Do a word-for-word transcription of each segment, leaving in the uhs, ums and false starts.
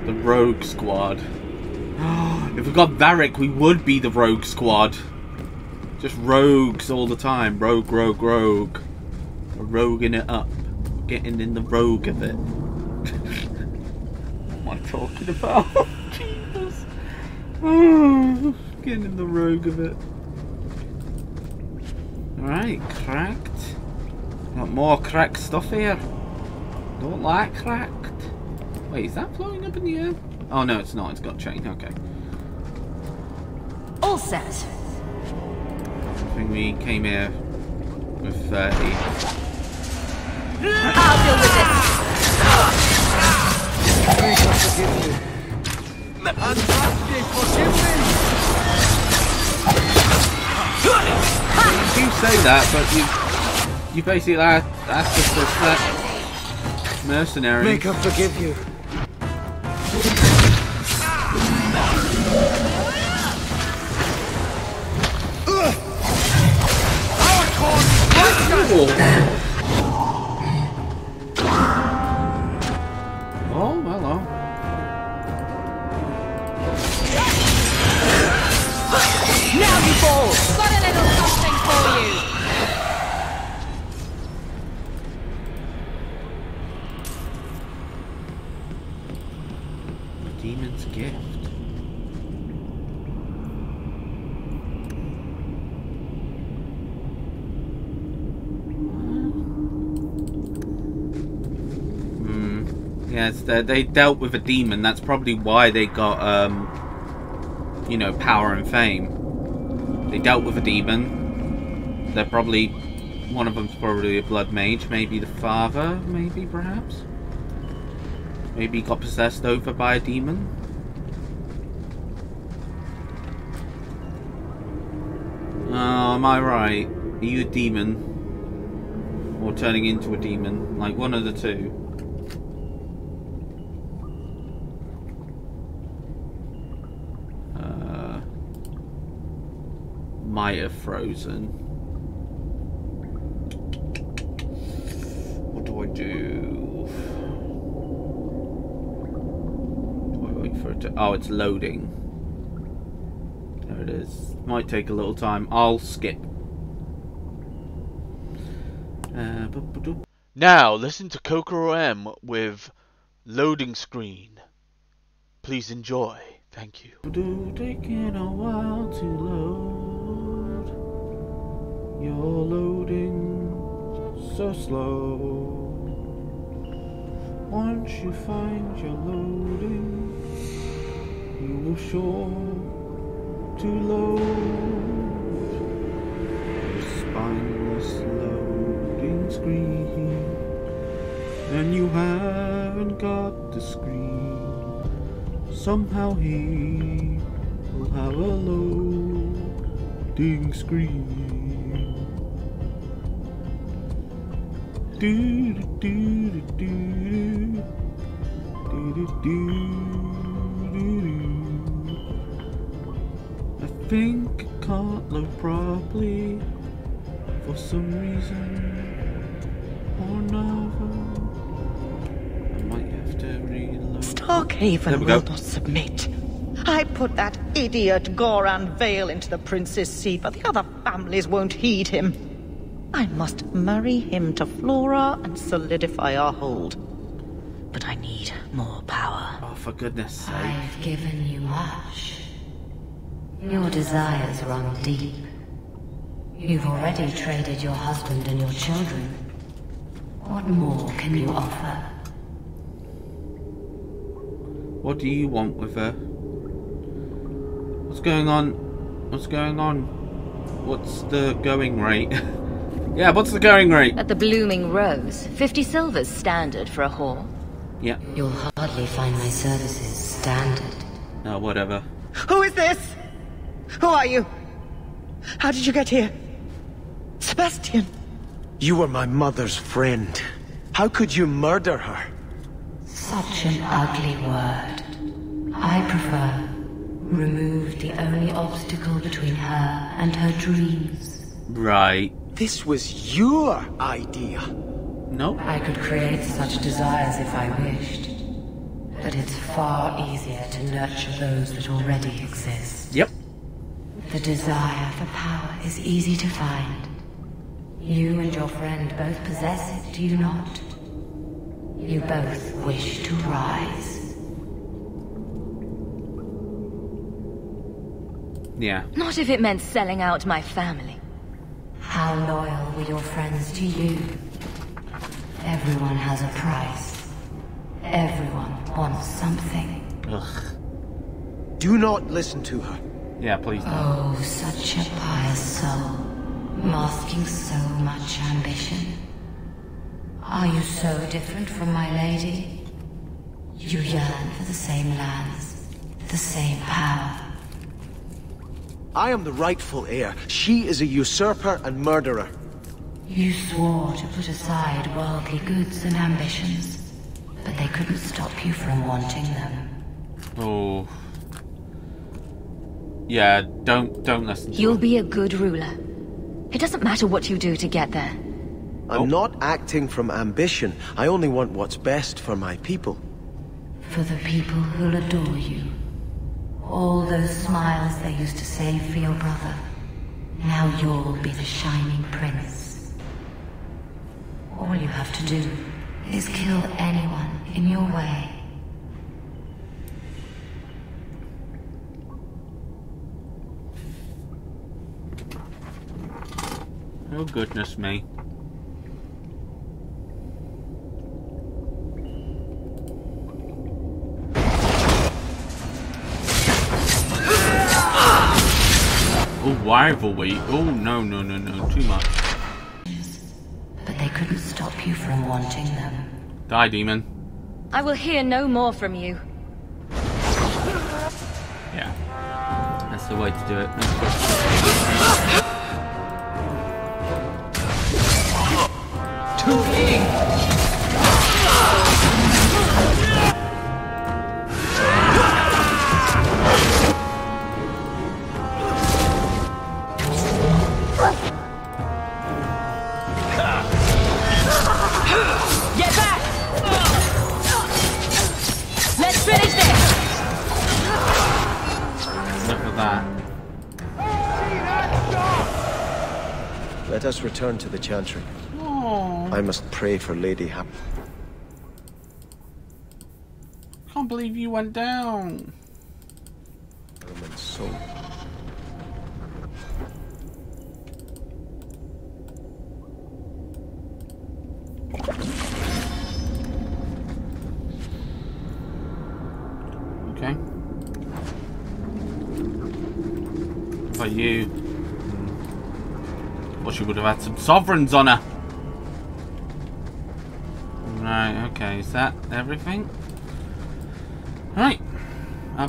The Rogue Squad. If we got Varric, we would be the Rogue Squad. Just rogues all the time. Rogue, rogue, rogue. We're roguing it up. We're getting in the rogue of it. What am I talking about? Jesus. Oh, getting in the rogue of it. Alright, cracked. Got more cracked stuff here. Don't like cracked. Wait, is that floating up in the air? Oh no, it's not. It's got chain. Okay. All set. I think we came here with thirty. I'll deal with this. You do say that, but you you basically asked us to slap mercenaries. Make her forgive you. Oh, hello. Now you fall. Got a little something for you. The Demon's Gift. Yes, they dealt with a demon. That's probably why they got, um, you know, power and fame. They dealt with a demon. They're probably, one of them's probably a blood mage. Maybe the father, maybe, perhaps? Maybe he got possessed over by a demon? Oh, am I right? Are you a demon? Or turning into a demon? Like, one of the two. Might have frozen. What do I do? Do I wait for it to... Oh, it's loading. There it is. Might take a little time. I'll skip. Uh, now, listen to Kokoro M with Loading Screen. Please enjoy. Thank you. Taking a while to load. You're loading so slow. Once you find your loading, you will sure to load. A spineless loading screen, and you haven't got the screen. Somehow he will have a loading screen. Do do do do do do do do do. I think it can't load properly for some reason or another. I might have to reload. Starkhaven will not submit. I put that idiot Goran Vale into the prince's seat, but the other families won't heed him. I must marry him to Flora and solidify our hold. But I need more power. Oh, for goodness sake. I've given you much. Your desires run deep. You've already traded your husband and your children. What more can you offer? What do you want with her? What's going on? What's going on? What's the going rate? Yeah, what's the going rate? At the Blooming Rose, fifty silvers standard for a whore. Yeah. You'll hardly find my services standard. Oh, whatever. Who is this? Who are you? How did you get here? Sebastian! You were my mother's friend. How could you murder her? Such an ugly word. I prefer remove the only obstacle between her and her dreams. Right. This was your idea. Nope. I could create such desires if I wished. But it's far easier to nurture those that already exist. Yep. The desire for power is easy to find. You and your friend both possess it, do you not? You both wish to rise. Yeah. Not if it meant selling out my family. How loyal were your friends to you? Everyone has a price. Everyone wants something. Ugh. Do not listen to her. Yeah, please don't. Oh, such a pious soul, masking so much ambition. Are you so different from my lady? You yearn for the same lands, the same power. I am the rightful heir. She is a usurper and murderer. You swore to put aside worldly goods and ambitions, but they couldn't stop you from wanting them. Oh. Yeah, don't don't listen to You'll her. be a good ruler. It doesn't matter what you do to get there. I'm Oh. not acting from ambition. I only want what's best for my people. For the people who'll adore you. All those smiles they used to save for your brother. Now you'll be the shining prince. All you have to do is kill anyone in your way. Oh, goodness me. Oh, rivalry. Oh, no, no, no, no. Too much. But they couldn't stop you from wanting them. Die, demon. I will hear no more from you. Yeah. That's the way to do it. Get back! Let's finish this! Look at that. Let us return to the Chantry. Oh, I must pray for Lady Hap. can't believe you went down. Roman soul. Okay. But you... Well, she would have had some sovereigns on her. Right, okay. Is that everything? Right. Up.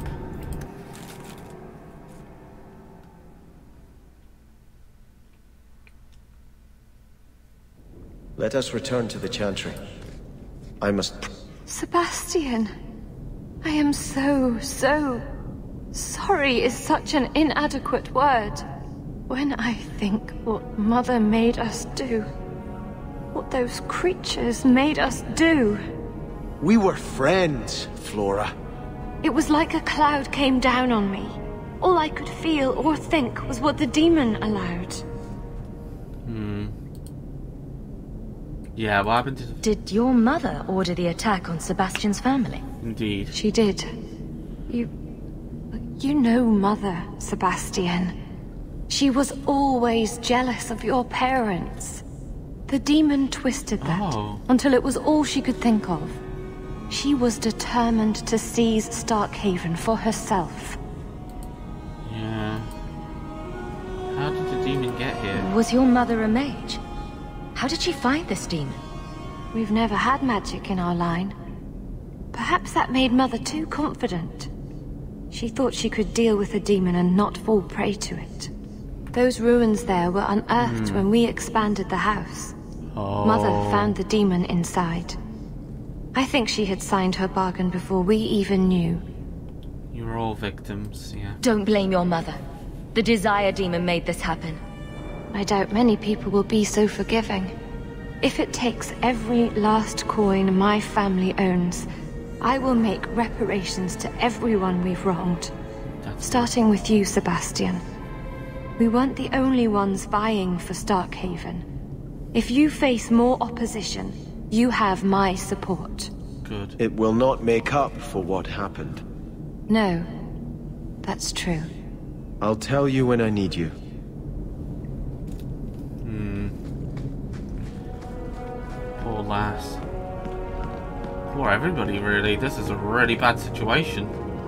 Let us return to the Chantry. I must... pr- Sebastian, I am so, so sorry is such an inadequate word. When I think what Mother made us do, what those creatures made us do, We were friends, Flora. it was like a cloud came down on me. All I could feel or think was what the demon allowed. Hmm. Yeah, what happened to... the... Did your mother order the attack on Sebastian's family? Indeed. She did. You... You know Mother, Sebastian. She was always jealous of your parents. The demon twisted that Oh. until it was all she could think of. She was determined to seize Starkhaven for herself. Yeah. How did the demon get here? Was your mother a mage? How did she find this demon? We've never had magic in our line. Perhaps that made Mother too confident. She thought she could deal with the demon and not fall prey to it. Those ruins there were unearthed when we expanded the house. Oh. Mother found the demon inside. I think she had signed her bargain before we even knew. You were all victims, yeah. Don't blame your mother. The Desire Demon made this happen. I doubt many people will be so forgiving. If it takes every last coin my family owns, I will make reparations to everyone we've wronged. Starting with you, Sebastian. We weren't the only ones vying for Starkhaven. If you face more opposition, you have my support. Good. It will not make up for what happened. No, that's true. I'll tell you when I need you. Hmm. Poor lass. Poor everybody, really. This is a really bad situation.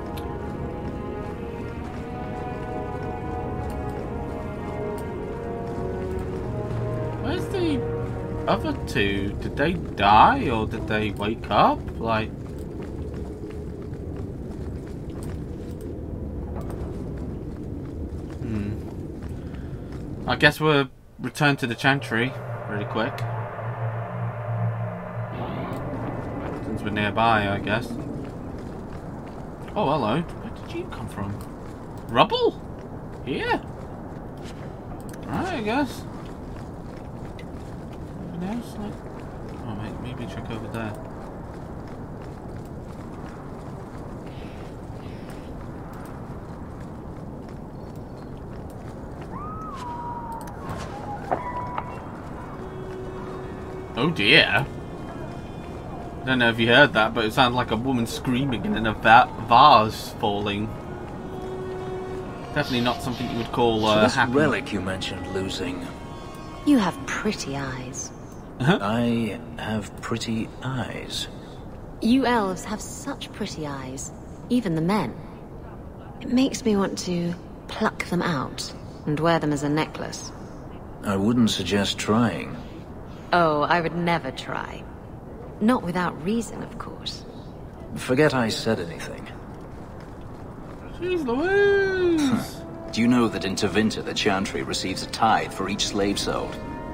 Where's the other two? Did they die or did they wake up? Like... Hmm. I guess we'll return to the Chantry really quick. Since we're nearby, I guess. Oh, hello. Where did you come from? Rubble? Here? Alright, I guess. Anything else? Like... Oh, wait, maybe check over there. Oh dear. I don't know if you heard that, but it sounded like a woman screaming and then a va vase falling. Definitely not something you would call uh, so this happy. relic you mentioned losing. You have pretty eyes. I have pretty eyes. You elves have such pretty eyes. Even the men. It makes me want to pluck them out and wear them as a necklace. I wouldn't suggest trying. Oh, I would never try. Not without reason, of course. Forget I said anything. Jeez Louise! Do you know that in Tevinter the Chantry receives a tithe for each slave sold?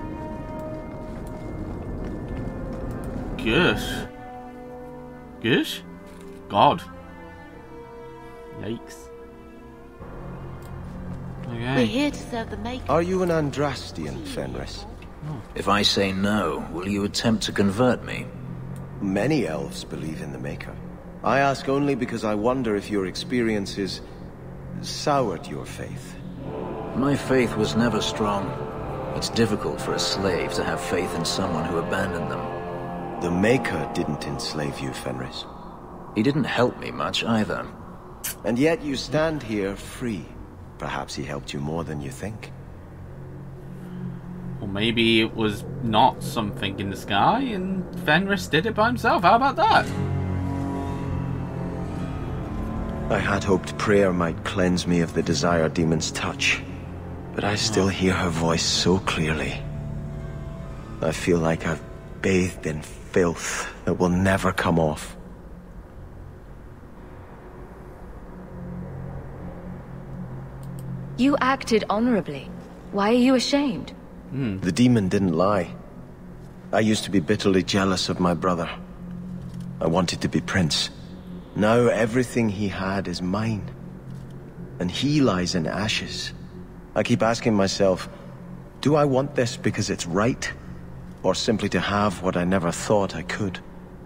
Gosh. Gosh? God. Yikes. Okay. We're here to serve the Maker. Are you an Andrastian, Fenris? If I say no, will you attempt to convert me? Many elves believe in the Maker. I ask only because I wonder if your experiences soured your faith. My faith was never strong. It's difficult for a slave to have faith in someone who abandoned them. The Maker didn't enslave you, Fenris. He didn't help me much either. And yet you stand here free. Perhaps he helped you more than you think. Or maybe it was not something in the sky and Fenris did it by himself. How about that? I had hoped prayer might cleanse me of the Desire Demon's touch, but I still hear her voice so clearly. I feel like I've bathed in filth that will never come off. You acted honorably. Why are you ashamed? Hmm. The demon didn't lie. I used to be bitterly jealous of my brother. I wanted to be prince. Now everything he had is mine. And he lies in ashes. I keep asking myself, do I want this because it's right? Or simply to have what I never thought I could?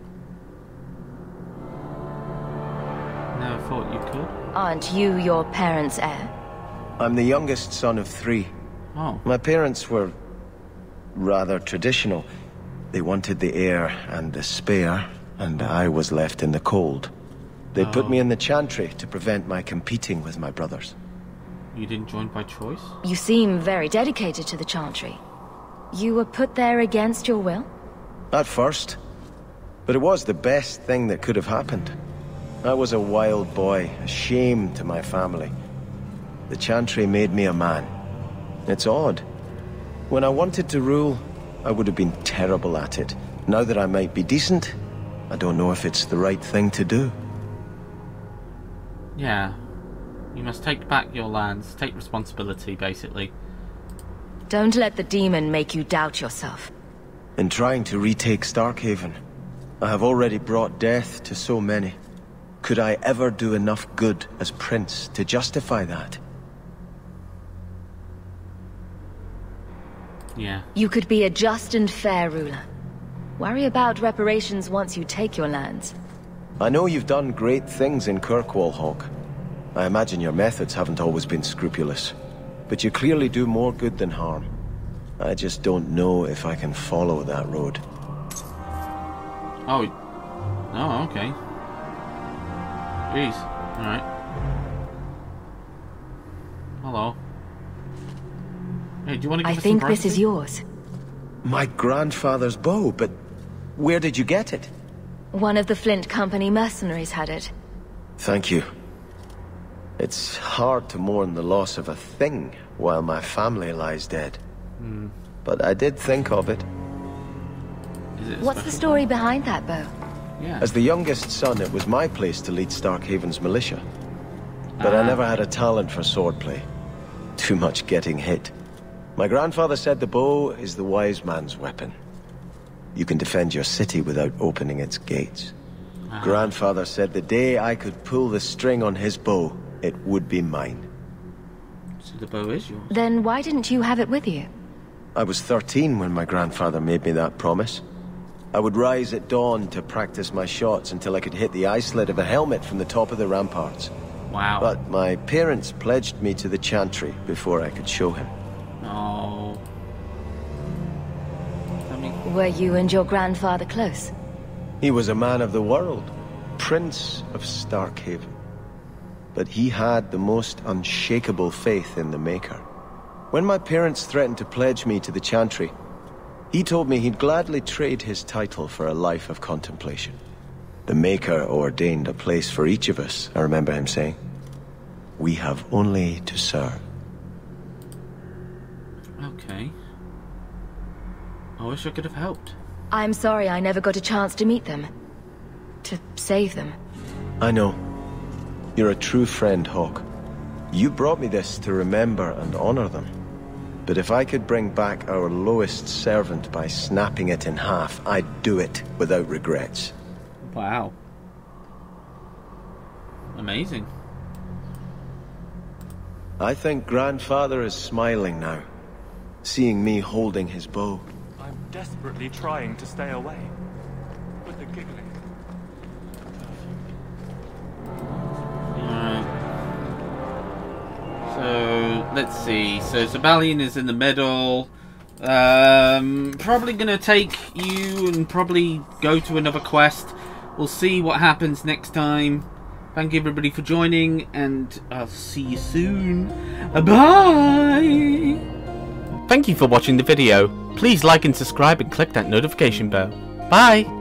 Never thought you could. Aren't you your parents' heir? I'm the youngest son of three. Oh. My parents were rather traditional. They wanted the heir and the spare, and I was left in the cold. They Oh. put me in the Chantry to prevent my competing with my brothers. You didn't join by choice? You seem very dedicated to the Chantry. You were put there against your will? At first. But it was the best thing that could have happened. I was a wild boy, a shame to my family. The Chantry made me a man. It's odd. When I wanted to rule, I would have been terrible at it. Now that I might be decent, I don't know if it's the right thing to do. Yeah. You must take back your lands. Take responsibility, basically. Don't let the demon make you doubt yourself. In trying to retake Starkhaven, I have already brought death to so many. Could I ever do enough good as prince to justify that? Yeah. You could be a just and fair ruler. Worry about reparations once you take your lands. I know you've done great things in Kirkwall, Hawke. I imagine your methods haven't always been scrupulous, but you clearly do more good than harm. I just don't know if I can follow that road. Oh, oh, okay. Jeez. All right. Hello. Hey, do you want to give I us think some this is privacy? yours. My grandfather's bow, but where did you get it? One of the Flint Company mercenaries had it. Thank you. It's hard to mourn the loss of a thing while my family lies dead. Hmm. But I did think of it. Is it a What's the special story behind that bow? bow? Yeah. As the youngest son, it was my place to lead Starkhaven's militia. But Ah. I never had a talent for swordplay. Too much getting hit. My grandfather said the bow is the wise man's weapon. You can defend your city without opening its gates. Ah. Grandfather said the day I could pull the string on his bow, it would be mine. So the bow is yours. Then why didn't you have it with you? I was thirteen when my grandfather made me that promise. I would rise at dawn to practice my shots until I could hit the eye slit of a helmet from the top of the ramparts. Wow. But my parents pledged me to the Chantry before I could show him. Oh. I mean, Were you and your grandfather close? He was a man of the world, Prince of Starkhaven. But he had the most unshakable faith in the Maker. When my parents threatened to pledge me to the Chantry, he told me he'd gladly trade his title for a life of contemplation. The Maker ordained a place for each of us, I remember him saying. We have only to serve. okay. I wish I could have helped. I'm sorry I never got a chance to meet them. To save them. I know. You're a true friend, Hawke. You brought me this to remember and honor them. But if I could bring back our lowest servant by snapping it in half, I'd do it without regrets. Wow. Amazing. I think Grandfather is smiling now, seeing me holding his bow. I'm desperately trying to stay away. But the giggling... Alright. So, let's see. So, Zabalion is in the middle. Um, probably going to take you and probably go to another quest. We'll see what happens next time. Thank you everybody for joining, and I'll see you soon. Bye! Thank you for watching the video. Please like and subscribe and click that notification bell. Bye!